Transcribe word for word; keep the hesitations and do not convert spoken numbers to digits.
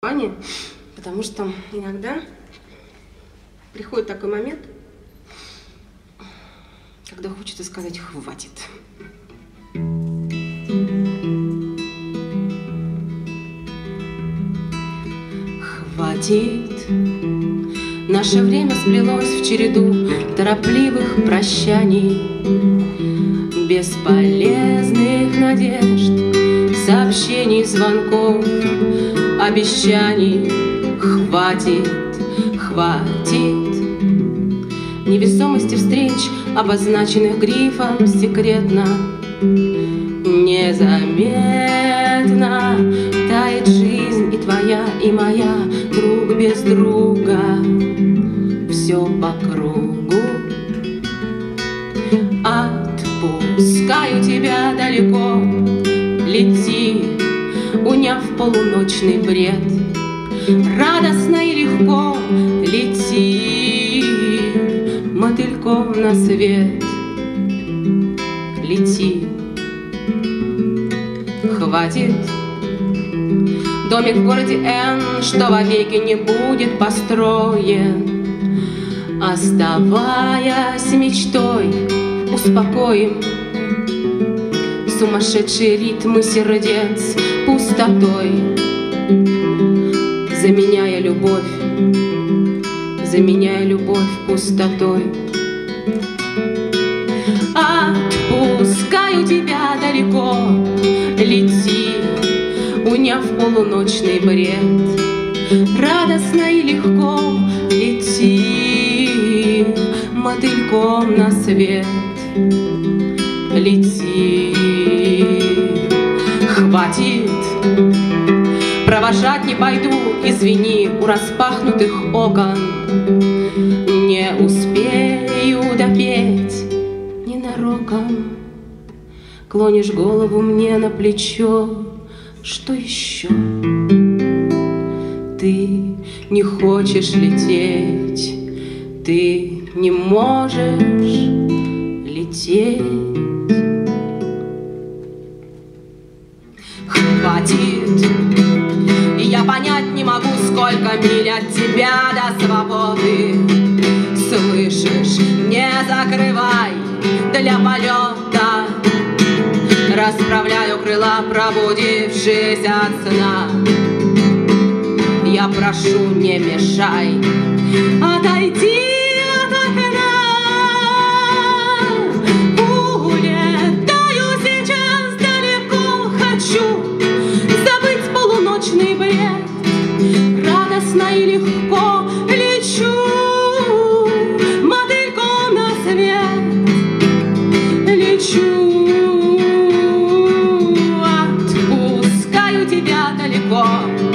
компании, потому что иногда приходит такой момент, когда хочется сказать «хватит». Хватит. Наше время сплелось в череду торопливых прощаний, бесполезных надежд, сообщений, звонков, обещаний. Хватит, хватит невесомости встреч, обозначенных грифом секретно. Незаметно тает жизнь и твоя, и моя, друг без друга, все по кругу. Отпускаю тебя далеко, лети, уняв полуночный бред. Радостно и легко лети, мотыльком на свет. Лети. Хватит. Домик в городе Н, что вовеки не будет построен. Оставаясь мечтой, успокоим сумасшедшие ритмы сердец пустотой, заменяя любовь, заменяя любовь пустотой. Отпускаю тебя далеко, лети, уняв полуночный бред. Радостно и легко лети, мотыльком на свет. Лети. Хватит. Провожать не пойду, извини, у распахнутых окон. Не успею допеть ненароком. Клонишь голову мне на плечо. Что еще? Ты не хочешь лететь, ты не можешь лететь. Хватит. И я понять не могу, сколько миль от тебя до свободы. Слышишь, не закрывай для полета. Расправляю крыла, пробудившись от сна. Я прошу, не мешай, отойди от окна. Улетаю сейчас далеко, хочу забыть полуночный бред. Радостно и легко лечу, мотыльком на свет. Лечу. Отпускаю тебя далеко.